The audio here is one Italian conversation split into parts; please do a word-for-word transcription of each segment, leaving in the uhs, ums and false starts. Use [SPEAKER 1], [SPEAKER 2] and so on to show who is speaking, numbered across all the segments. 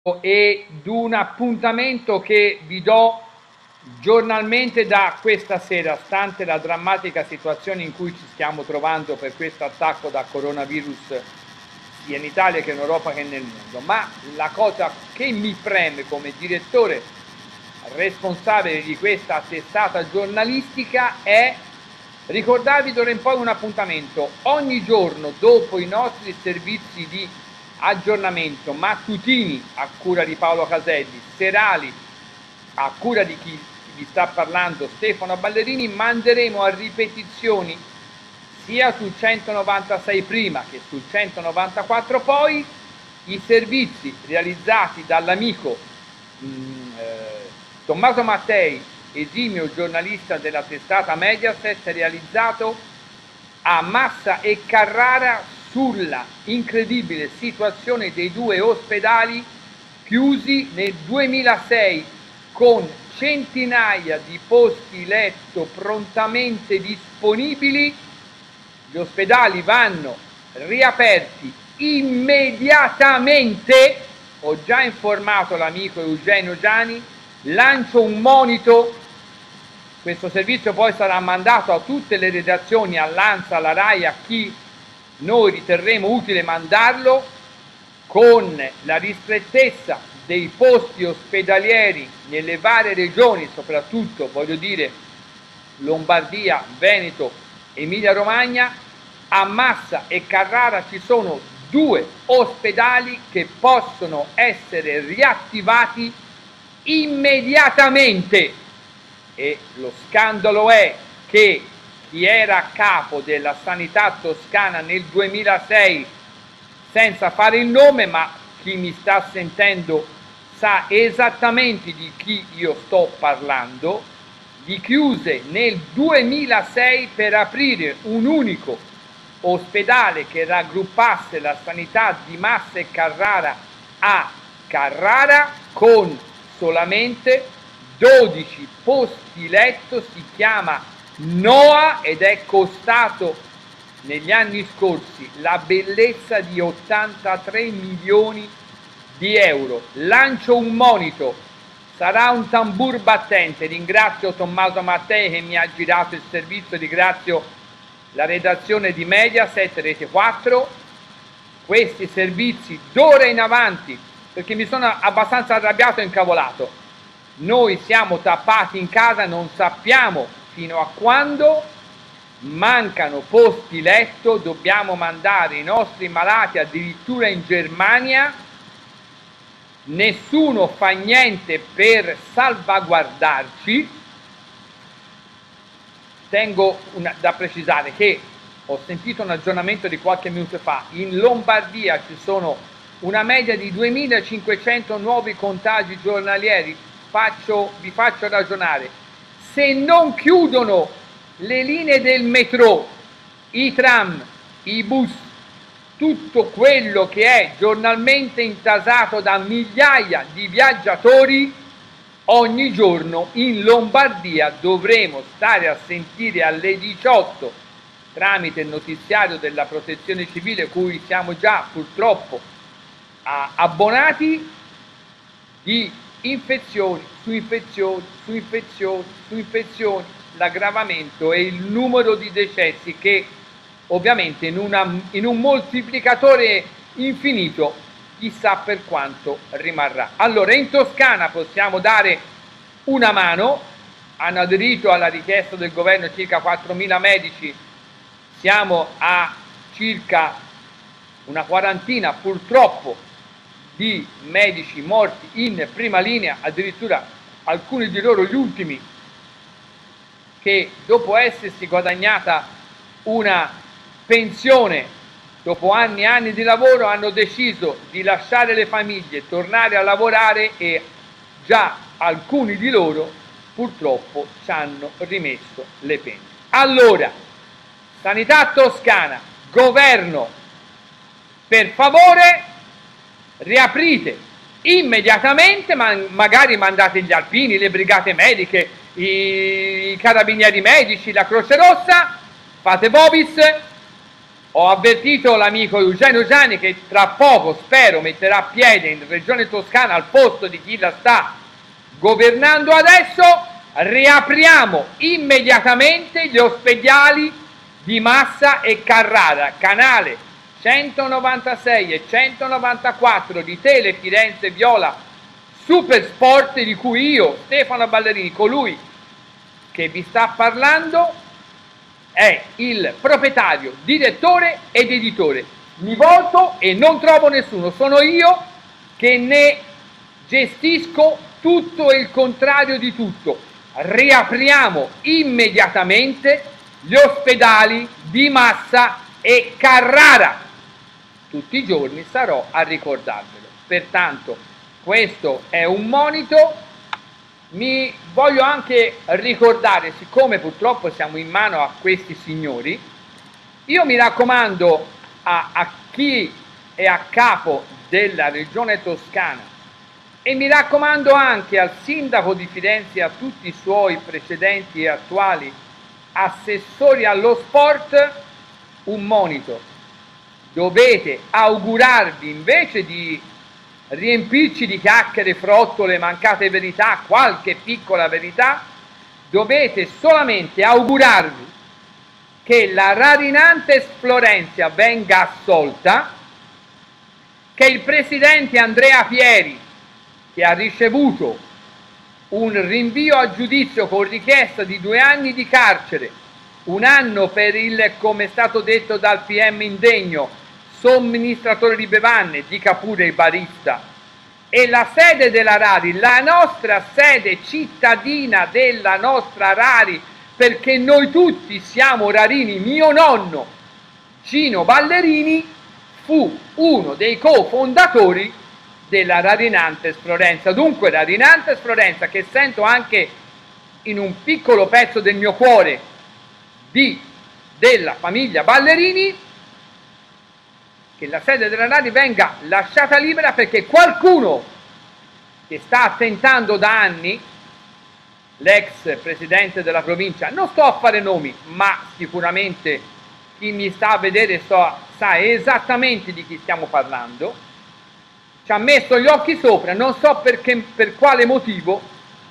[SPEAKER 1] e di un appuntamento che vi do giornalmente da questa sera, stante la drammatica situazione in cui ci stiamo trovando per questo attacco da coronavirus sia in Italia che in Europa che nel mondo. Ma la cosa che mi preme come direttore responsabile di questa testata giornalistica è ricordarvi d'ora in poi un appuntamento ogni giorno dopo i nostri servizi di aggiornamento mattutini a cura di Paolo Caselli, serali a cura di chi vi sta parlando, Stefano Ballerini. Manderemo a ripetizioni sia sul centonovantasei prima che sul centonovantaquattro poi i servizi realizzati dall'amico eh, Tommaso Mattei, esimio giornalista della testata Mediaset, realizzato a Massa e Carrara sulla incredibile situazione dei due ospedali chiusi nel duemilasei, con centinaia di posti letto prontamente disponibili. Gli ospedali vanno riaperti immediatamente. Ho già informato l'amico Eugenio Giani, lancio un monito. Questo servizio poi sarà mandato a tutte le redazioni, all'ANSA, alla RAI, a chi noi riterremo utile mandarlo, con la ristrettezza dei posti ospedalieri nelle varie regioni, soprattutto voglio dire Lombardia, Veneto, Emilia Romagna. A Massa e Carrara ci sono due ospedali che possono essere riattivati immediatamente, e lo scandalo è che chi era a capo della sanità toscana nel duemilasei, senza fare il nome, ma chi mi sta sentendo sa esattamente di chi io sto parlando, li chiuse nel duemilasei per aprire un unico ospedale che raggruppasse la sanità di Massa e Carrara a Carrara, con solamente dodici posti letto. Si chiama Noa ed è costato negli anni scorsi la bellezza di ottantatré milioni di euro. Lancio un monito, sarà un tambur battente. Ringrazio Tommaso Mattei che mi ha girato il servizio, ringrazio la redazione di Mediaset Rete quattro. Questi servizi d'ora in avanti, perché mi sono abbastanza arrabbiato e incavolato, noi siamo tappati in casa, non sappiamo fino a quando, mancano posti letto, dobbiamo mandare i nostri malati addirittura in Germania, nessuno fa niente per salvaguardarci. Tengo una, da precisare che ho sentito un aggiornamento di qualche minuto fa, in Lombardia ci sono una media di duemilacinquecento nuovi contagi giornalieri. Faccio, vi faccio ragionare: se non chiudono le linee del metro, i tram, i bus, tutto quello che è giornalmente intasato da migliaia di viaggiatori, ogni giorno in Lombardia dovremo stare a sentire alle diciotto, tramite il notiziario della Protezione Civile, cui siamo già purtroppo abbonati, di infezioni su infezioni su infezioni su infezioni, l'aggravamento e il numero di decessi che ovviamente in, una, in un moltiplicatore infinito chissà per quanto rimarrà. Allora, in Toscana possiamo dare una mano, hanno aderito alla richiesta del governo circa quattromila medici, siamo a circa una quarantina purtroppo di medici morti in prima linea, addirittura alcuni di loro gli ultimi che dopo essersi guadagnata una pensione dopo anni e anni di lavoro hanno deciso di lasciare le famiglie, tornare a lavorare, e già alcuni di loro purtroppo ci hanno rimesso le penne. Allora, sanità toscana, governo, per favore riaprite immediatamente, ma magari mandate gli alpini, le brigate mediche, i carabinieri medici, la Croce Rossa, fate Vobis, Ho avvertito l'amico Eugenio Giani che tra poco, spero, metterà piede in Regione Toscana al posto di chi la sta governando adesso. Riapriamo immediatamente gli ospedali di Massa e Carrara, canale centonovantasei e centonovantaquattro di Tele Firenze Viola Super Sport, di cui io, Stefano Ballerini, colui che vi sta parlando, è il proprietario, direttore ed editore. Mi volto e non trovo nessuno, sono io che ne gestisco tutto e il contrario di tutto. Riapriamo immediatamente gli ospedali di Massa e Carrara. Tutti i giorni sarò a ricordarvelo. Pertanto questo è un monito. Mi voglio anche ricordare, siccome purtroppo siamo in mano a questi signori, io mi raccomando a, a chi è a capo della Regione Toscana e mi raccomando anche al sindaco di Firenze e a tutti i suoi precedenti e attuali assessori allo sport, un monito: dovete augurarvi, invece di riempirci di chiacchiere, frottole, mancate verità, qualche piccola verità, dovete solamente augurarvi che la Rarinantes Florentia venga assolta, che il presidente Andrea Pieri, che ha ricevuto un rinvio a giudizio con richiesta di due anni di carcere, un anno per il, come è stato detto dal P M indegno, somministratore di bevande, dica pure il barista, e la sede della Rari, la nostra sede cittadina della nostra Rari, perché noi tutti siamo rarini. Mio nonno Cino Ballerini fu uno dei cofondatori della Rarinantes Florenza. Dunque Rarinantes Florenza, che sento anche in un piccolo pezzo del mio cuore di, della famiglia Ballerini, che la sede della Rari venga lasciata libera, perché qualcuno che sta tentando da anni, l'ex presidente della provincia, non sto a fare nomi, ma sicuramente chi mi sta a vedere so, sa esattamente di chi stiamo parlando, ci ha messo gli occhi sopra, non so perché, per quale motivo,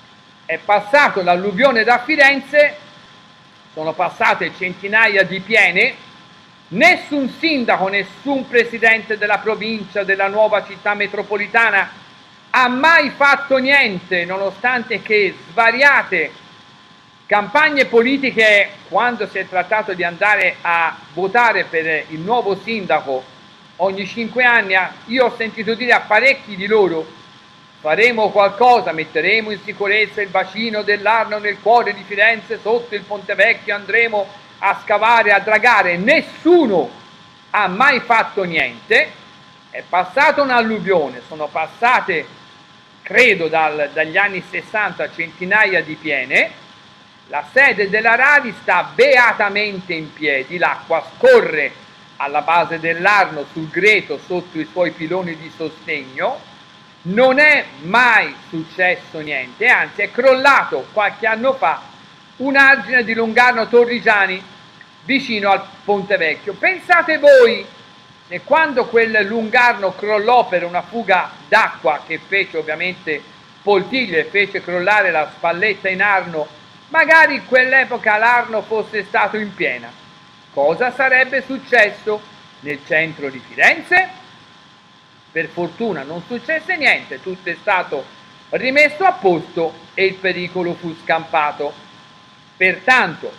[SPEAKER 1] è passato l'alluvione da Firenze, sono passate centinaia di piene. Nessun sindaco, nessun presidente della provincia, della nuova città metropolitana ha mai fatto niente, nonostante che svariate campagne politiche, quando si è trattato di andare a votare per il nuovo sindaco ogni cinque anni, io ho sentito dire a parecchi di loro: faremo qualcosa, metteremo in sicurezza il bacino dell'Arno nel cuore di Firenze, sotto il Ponte Vecchio andremo a scavare, a dragare. Nessuno ha mai fatto niente. È passata un'alluvione, sono passate, credo dal, dagli anni sessanta, centinaia di piene, la sede della Rari sta beatamente in piedi, l'acqua scorre alla base dell'Arno, sul greto, sotto i suoi piloni di sostegno, non è mai successo niente, anzi è crollato qualche anno fa un argine di Lungarno Torrigiani vicino al Ponte Vecchio. Pensate voi, se quando quel Lungarno crollò per una fuga d'acqua che fece ovviamente Poltiglio e fece crollare la spalletta in Arno, magari in quell'epoca l'Arno fosse stato in piena, cosa sarebbe successo nel centro di Firenze? Per fortuna non successe niente, tutto è stato rimesso a posto e il pericolo fu scampato. Pertanto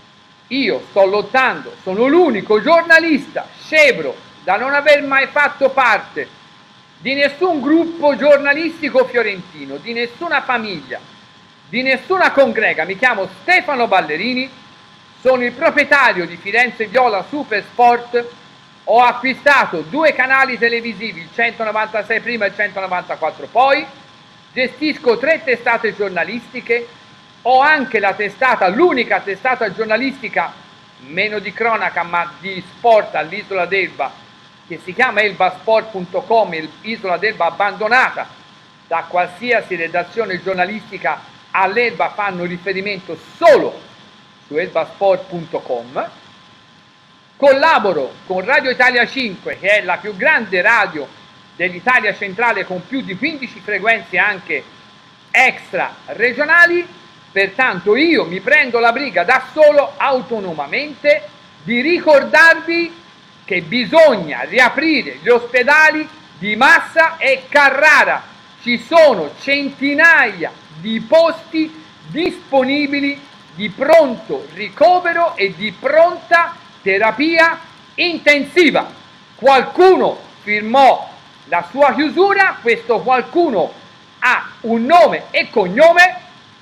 [SPEAKER 1] io sto lottando, sono l'unico giornalista scebro da non aver mai fatto parte di nessun gruppo giornalistico fiorentino, di nessuna famiglia, di nessuna congrega. Mi chiamo Stefano Ballerini, sono il proprietario di Firenze Viola Super Sport, ho acquistato due canali televisivi, il centonovantasei prima e il centonovantaquattro poi, gestisco tre testate giornalistiche, ho anche la testata, l'unica testata giornalistica, meno di cronaca ma di sport all'Isola d'Elba, che si chiama elbasport punto com, Isola d'Elba abbandonata da qualsiasi redazione giornalistica. All'Elba fanno riferimento solo su elbasport punto com, collaboro con Radio Italia cinque, che è la più grande radio dell'Italia centrale con più di quindici frequenze anche extra regionali, pertanto io mi prendo la briga da solo, autonomamente, di ricordarvi che bisogna riaprire gli ospedali di Massa e Carrara. Ci sono centinaia di posti disponibili di pronto ricovero e di pronta terapia intensiva. Qualcuno firmò la sua chiusura, questo qualcuno ha un nome e cognome.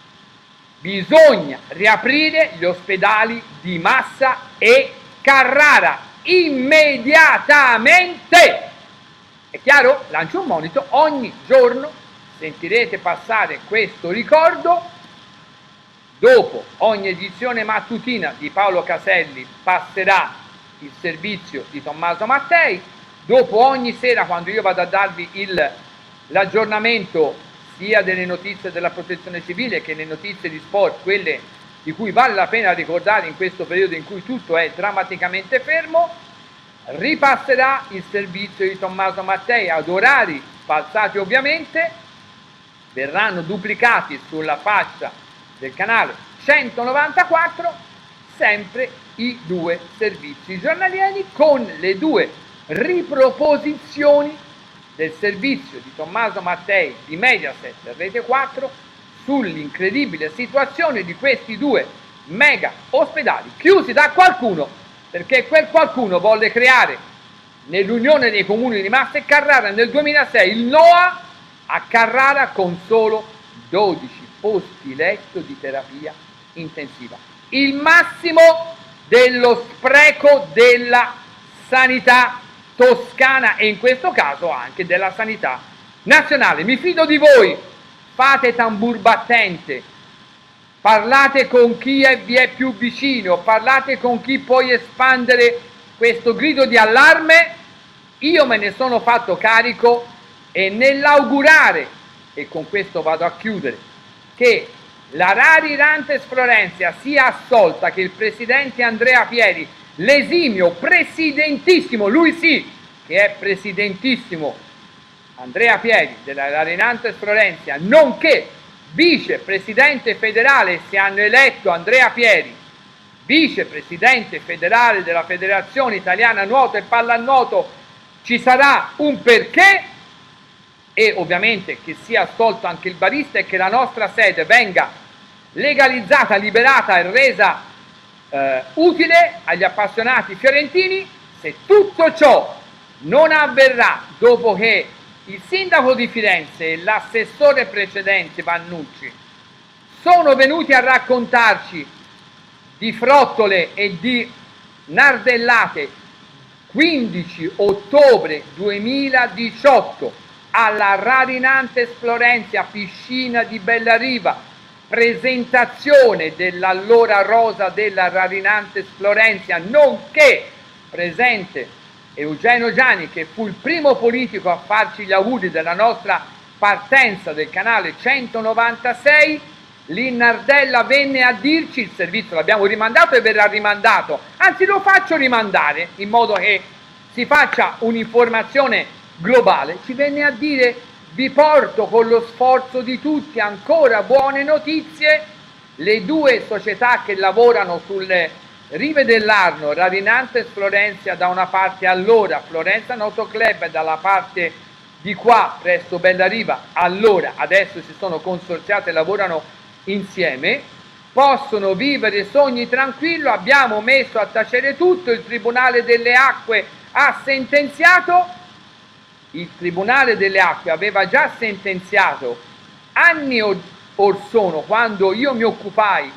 [SPEAKER 1] Bisogna riaprire gli ospedali di Massa e Carrara immediatamente. È chiaro? Lancio un monito: ogni giorno sentirete passare questo ricordo. Dopo ogni edizione mattutina di Paolo Caselli passerà il servizio di Tommaso Mattei. Dopo ogni sera, quando io vado a darvi l'aggiornamento sia delle notizie della protezione civile che le notizie di sport, quelle di cui vale la pena ricordare in questo periodo in cui tutto è drammaticamente fermo, ripasserà il servizio di Tommaso Mattei ad orari falsati ovviamente, verranno duplicati sulla fascia del canale centonovantaquattro sempre i due servizi giornalieri, con le due riproposizioni del servizio di Tommaso Mattei di Mediaset Rete quattro sull'incredibile situazione di questi due mega ospedali chiusi da qualcuno, perché quel qualcuno volle creare nell'Unione dei Comuni di Massa e Carrara nel duemilasei il NOA a Carrara con solo dodici posti letto di terapia intensiva, il massimo dello spreco della sanità toscana e in questo caso anche della sanità nazionale. Mi fido di voi, fate tambur battente, parlate con chi è, vi è più vicino, parlate con chi può espandere questo grido di allarme. Io me ne sono fatto carico e nell'augurare, e con questo vado a chiudere, che la Rari Rantes Florentia sia assolta, che il presidente Andrea Pieri, l'esimio presidentissimo, lui sì che è presidentissimo, Andrea Pieri della Rari Rantes Florentia, nonché vicepresidente federale, se hanno eletto Andrea Pieri vicepresidente federale della Federazione Italiana Nuoto e Pallanuoto, ci sarà un perché, e ovviamente che sia assolto anche il barista e che la nostra sede venga legalizzata, liberata e resa eh, utile agli appassionati fiorentini. Se tutto ciò non avverrà dopo che il sindaco di Firenze e l'assessore precedente Vannucci sono venuti a raccontarci di frottole e di nardellate quindici ottobre duemiladiciotto alla Rari Rantes Florentia, piscina di Bellariva, presentazione dell'allora rosa della Rari Rantes Florentia, nonché presente Eugenio Giani, che fu il primo politico a farci gli auguri della nostra partenza del canale centonovantasei, lì Nardella venne a dirci: il servizio l'abbiamo rimandato e verrà rimandato, anzi lo faccio rimandare in modo che si faccia un'informazione globale. Ci venne a dire: vi porto con lo sforzo di tutti ancora buone notizie. Le due società che lavorano sulle rive dell'Arno, Rari Rantes Florentia da una parte, allora Florenza Noto Club dalla parte di qua presso Bellariva, allora adesso si sono consorziate e lavorano insieme, possono vivere sogni tranquillo. Abbiamo messo a tacere tutto, il Tribunale delle Acque ha sentenziato. Il Tribunale delle Acque aveva già sentenziato anni or sono, quando io mi occupai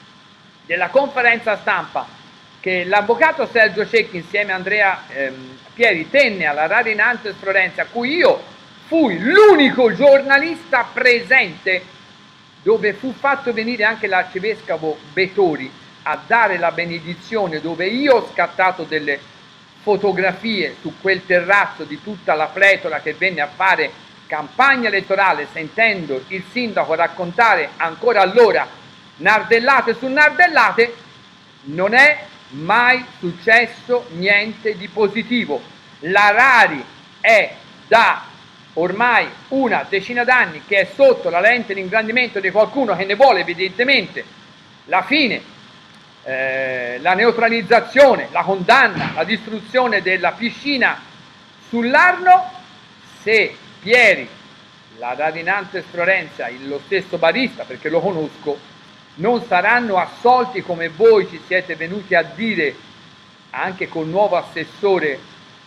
[SPEAKER 1] della conferenza stampa che l'avvocato Sergio Cecchi insieme a Andrea ehm, Pieri tenne alla Rari Rantes Florentia, a cui io fui l'unico giornalista presente, dove fu fatto venire anche l'arcivescovo Betori a dare la benedizione, dove io ho scattato delle fotografie su quel terrazzo di tutta la pletora che venne a fare campagna elettorale, sentendo il sindaco raccontare ancora allora nardellate su nardellate. Non è mai successo niente di positivo. La Rari è da ormai una decina d'anni che è sotto la lente di ingrandimento di qualcuno che ne vuole evidentemente la fine, eh, la neutralizzazione, la condanna, la distruzione della piscina sull'Arno. Se Pieri, la Radinantes Florenza, lo stesso barista, perché lo conosco, non saranno assolti come voi ci siete venuti a dire anche col nuovo assessore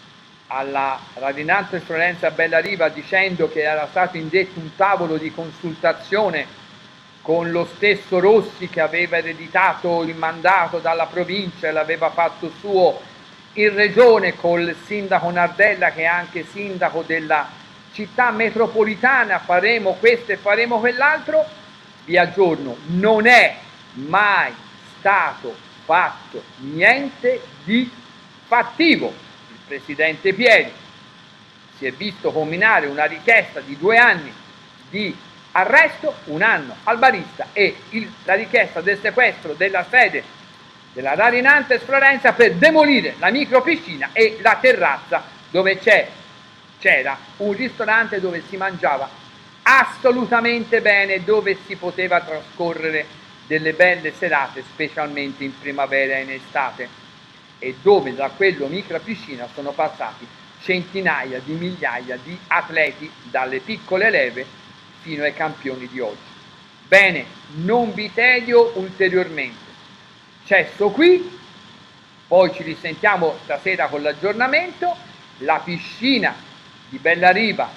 [SPEAKER 1] alla Radinantes Florenza Bellariva, dicendo che era stato indetto un tavolo di consultazione con lo stesso Rossi che aveva ereditato il mandato dalla provincia e l'aveva fatto suo in regione, col sindaco Nardella che è anche sindaco della città metropolitana, faremo questo e faremo quell'altro. Vi aggiorno, non è mai stato fatto niente di fattivo. Il presidente Pieri si è visto combinare una richiesta di due anni di arresto, un anno al barista, e il, la richiesta del sequestro della sede della Radinantes Florenza per demolire la micropiscina e la terrazza dove c'era un ristorante dove si mangiava assolutamente bene, dove si poteva trascorrere delle belle serate, specialmente in primavera e in estate, e dove da quello micropiscina sono passati centinaia di migliaia di atleti dalle piccole leve fino ai campioni di oggi. Bene, non vi tedio ulteriormente. Cesso qui, poi ci risentiamo stasera con l'aggiornamento. La piscina di Bellariva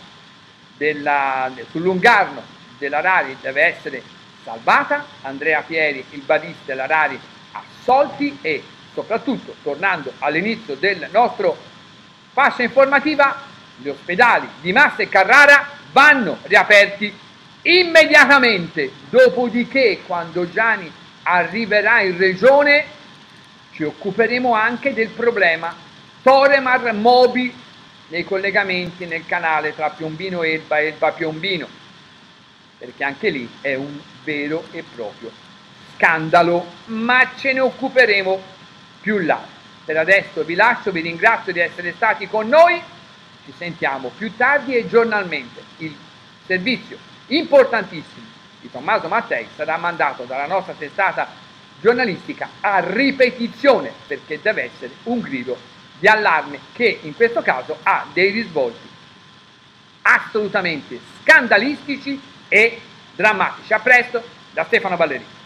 [SPEAKER 1] della, sul Lungarno della Rari deve essere salvata, Andrea Pieri, il barista e la Rari assolti, e soprattutto, tornando all'inizio del nostro fascia informativa, gli ospedali di Massa e Carrara vanno riaperti immediatamente, dopodiché quando Gianni arriverà in regione ci occuperemo anche del problema Toremar Mobi nei collegamenti nel canale tra Piombino Elba e Elba Piombino, perché anche lì è un vero e proprio scandalo, ma ce ne occuperemo più là. Per adesso vi lascio, vi ringrazio di essere stati con noi, ci sentiamo più tardi e giornalmente. Il servizio importantissimo di Tommaso Mattei sarà mandato dalla nostra testata giornalistica a ripetizione, perché deve essere un grido di allarme che in questo caso ha dei risvolti assolutamente scandalistici e drammatici. A presto da Stefano Ballerini.